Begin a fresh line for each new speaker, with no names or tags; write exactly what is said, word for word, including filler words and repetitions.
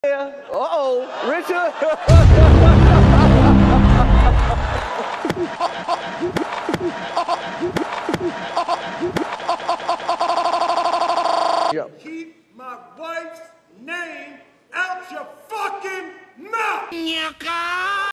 Uh-oh, Richard.
Keep my wife's name out your fucking mouth!